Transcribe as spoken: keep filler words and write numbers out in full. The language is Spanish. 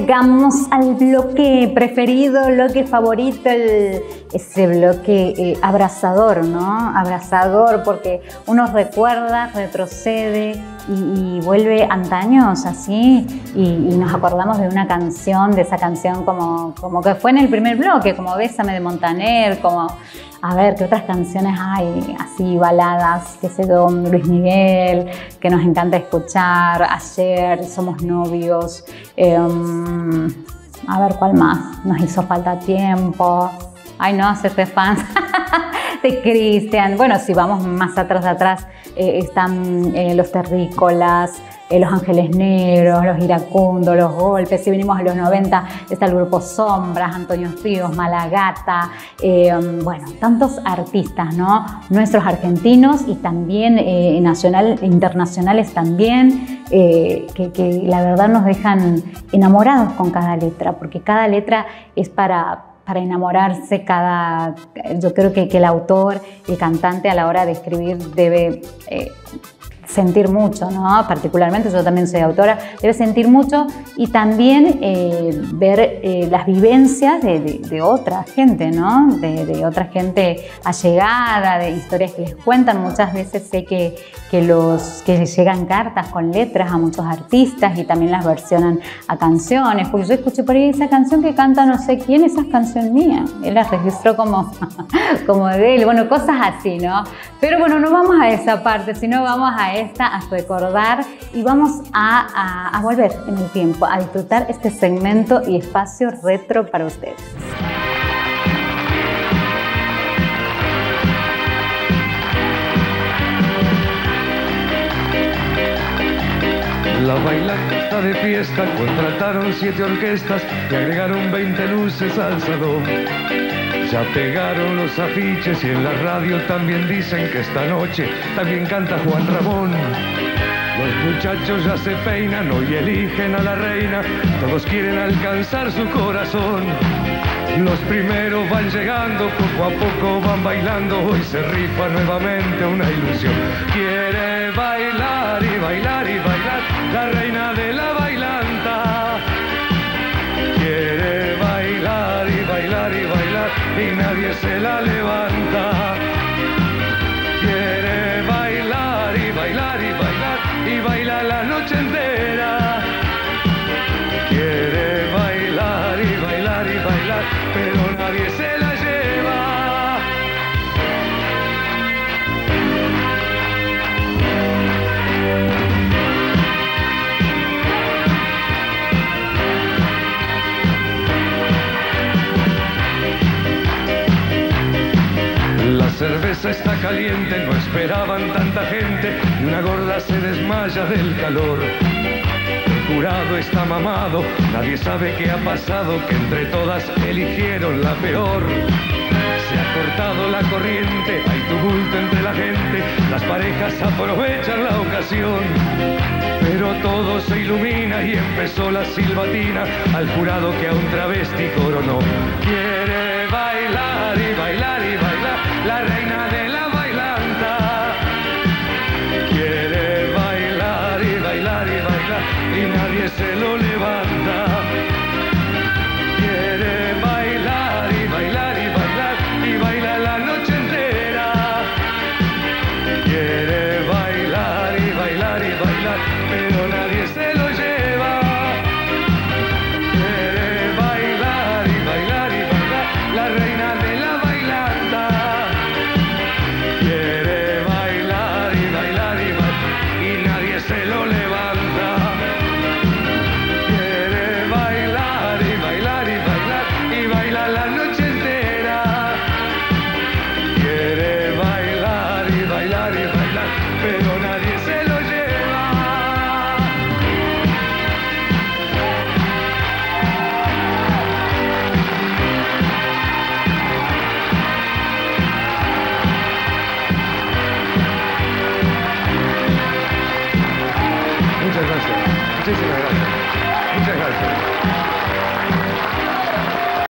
llegamos al bloque preferido, bloque favorito, el, ese bloque eh, abrazador, ¿no? Abrazador, porque uno recuerda, retrocede y, y vuelve antaños así y, y nos acordamos de una canción, de esa canción como, como que fue en el primer bloque, como Bésame de Montaner, como... A ver, ¿qué otras canciones hay así, baladas? Qué sé yo, Luis Miguel, que nos encanta escuchar, Ayer, Somos Novios, eh, a ver, ¿cuál más? Nos hizo falta tiempo. Ay, no, hacerte fans de Cristian. Bueno, si vamos más atrás de atrás, eh, están eh, Los Terrícolas, eh, Los Ángeles Negros, Los Iracundos, Los Golpes. Si venimos a los noventa, está el grupo Sombras, Antonio Ríos, Malagata. Eh, bueno, tantos artistas, ¿no? Nuestros argentinos y también eh, nacional, internacionales también, eh, que, que la verdad nos dejan enamorados con cada letra, porque cada letra es para... para enamorarse. Cada, yo creo que, que el autor, el cantante a la hora de escribir debe eh, sentir mucho, ¿no? Particularmente yo también soy autora, debe sentir mucho y también eh, ver eh, las vivencias de, de, de otra gente, ¿no? De, de otra gente allegada, de historias que les cuentan. Muchas veces sé que, que, los, que llegan cartas con letras a muchos artistas y también las versionan a canciones, porque yo escuché por ahí esa canción que canta no sé quién, esa es canción mía, él la registró como, como de él, bueno, cosas así, ¿no? Pero bueno, no vamos a esa parte, sino vamos a esta, a recordar y vamos a, a, a volver en el tiempo, a disfrutar este segmento y espacio retro para ustedes. La bailanta de fiesta contrataron siete orquestas y agregaron veinte luces al salón. Ya pegaron los afiches y en la radio también dicen que esta noche también canta Juan Ramón. Los muchachos ya se peinan, hoy eligen a la reina, todos quieren alcanzar su corazón. Los primeros van llegando, poco a poco van bailando, hoy se rifa nuevamente una ilusión. Quiere bailar y bailar y bailar, la reina de la bailanta. Quiere bailar y bailar y bailar, y nadie se la levanta. Quiere bailar y bailar y bailar, y baila la noche entera. Quiere bailar y bailar y bailar, pero nadie se la lleva. La cerveza está caliente, no esperaban tanta gente, y una gorda se desmaya del calor. El jurado está mamado, nadie sabe qué ha pasado, que entre todas eligieron la peor. Se ha cortado la corriente, hay tumulto entre la gente, las parejas aprovechan la ocasión. Pero todo se ilumina y empezó la silbatina al jurado que a un travesti coronó. Quiere bailar y bailar